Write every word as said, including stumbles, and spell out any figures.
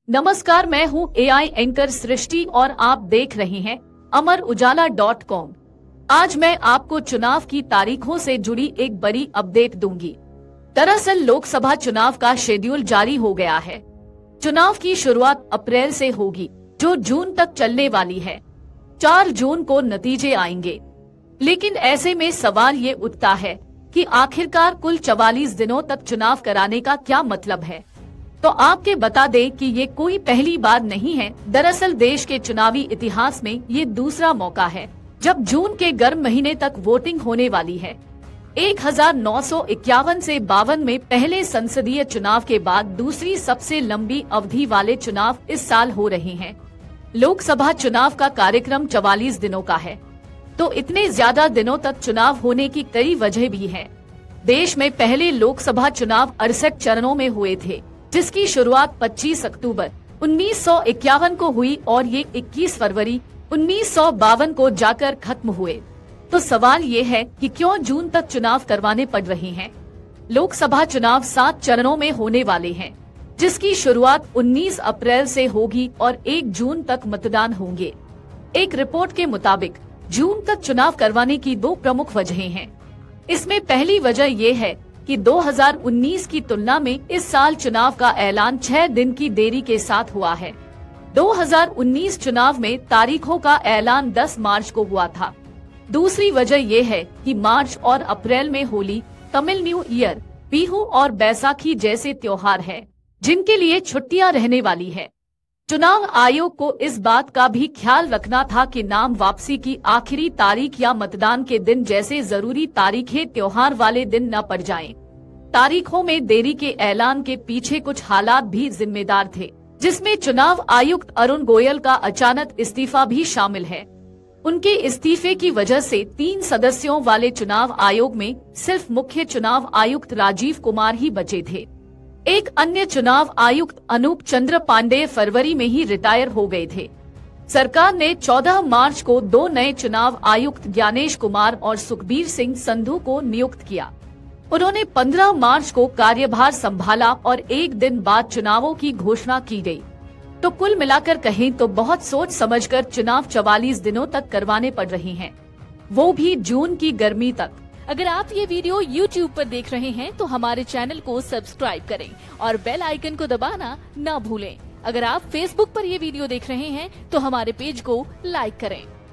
नमस्कार, मैं हूं एआई एंकर सृष्टि और आप देख रहे हैं अमर उजाला डॉट कॉम। आज मैं आपको चुनाव की तारीखों से जुड़ी एक बड़ी अपडेट दूंगी। दरअसल लोकसभा चुनाव का शेड्यूल जारी हो गया है। चुनाव की शुरुआत अप्रैल से होगी, जो जून तक चलने वाली है। चार जून को नतीजे आएंगे। लेकिन ऐसे में सवाल ये उठता है कि आखिरकार कुल चवालीस दिनों तक चुनाव कराने का क्या मतलब है। तो आपके बता दें कि ये कोई पहली बार नहीं है। दरअसल देश के चुनावी इतिहास में ये दूसरा मौका है जब जून के गर्म महीने तक वोटिंग होने वाली है। एक हजार नौ सौ इक्यावन से बावन में पहले संसदीय चुनाव के बाद दूसरी सबसे लंबी अवधि वाले चुनाव इस साल हो रहे हैं। लोकसभा चुनाव का कार्यक्रम चवालीस दिनों का है, तो इतने ज्यादा दिनों तक चुनाव होने की कई वजह भी है। देश में पहले लोकसभा चुनाव अड़सठ चरणों में हुए थे, जिसकी शुरुआत पच्चीस अक्टूबर उन्नीस सौ इक्यावन को हुई और ये इक्कीस फरवरी उन्नीस सौ बावन को जाकर खत्म हुए। तो सवाल ये है कि क्यों जून तक चुनाव करवाने पड़ रहे हैं। लोकसभा चुनाव सात चरणों में होने वाले हैं, जिसकी शुरुआत उन्नीस अप्रैल से होगी और एक जून तक मतदान होंगे। एक रिपोर्ट के मुताबिक जून तक चुनाव करवाने की दो प्रमुख वजहें हैं। इसमें पहली वजह ये है कि दो हज़ार उन्नीस की तुलना में इस साल चुनाव का ऐलान छह दिन की देरी के साथ हुआ है। दो हज़ार उन्नीस चुनाव में तारीखों का ऐलान दस मार्च को हुआ था। दूसरी वजह ये है कि मार्च और अप्रैल में होली, तमिल न्यू ईयर, बिहू और बैसाखी जैसे त्योहार हैं, जिनके लिए छुट्टियां रहने वाली है। चुनाव आयोग को इस बात का भी ख्याल रखना था कि नाम वापसी की आखिरी तारीख या मतदान के दिन जैसे जरूरी तारीखें त्योहार वाले दिन न पड़ जाएं। तारीखों में देरी के ऐलान के पीछे कुछ हालात भी जिम्मेदार थे, जिसमें चुनाव आयुक्त अरुण गोयल का अचानक इस्तीफा भी शामिल है। उनके इस्तीफे की वजह से तीन सदस्यों वाले चुनाव आयोग में सिर्फ मुख्य चुनाव आयुक्त राजीव कुमार ही बचे थे। एक अन्य चुनाव आयुक्त अनूप चंद्र पांडेय फरवरी में ही रिटायर हो गए थे। सरकार ने चौदह मार्च को दो नए चुनाव आयुक्त ज्ञानेश कुमार और सुखबीर सिंह संधू को नियुक्त किया। उन्होंने पंद्रह मार्च को कार्यभार संभाला और एक दिन बाद चुनावों की घोषणा की गई। तो कुल मिलाकर कहें तो बहुत सोच समझकर चुनाव चवालीस दिनों तक करवाने पड़ रहे हैं, वो भी जून की गर्मी तक। अगर आप ये वीडियो यूट्यूब पर देख रहे हैं तो हमारे चैनल को सब्सक्राइब करें और बेल आइकन को दबाना ना भूलें। अगर आप फेसबुक पर ये वीडियो देख रहे हैं तो हमारे पेज को लाइक करें।